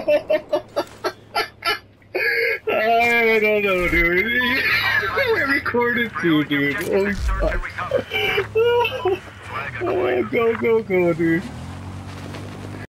I don't know, dude. We recorded too, dude. Holy fuck. Oh, go, dude.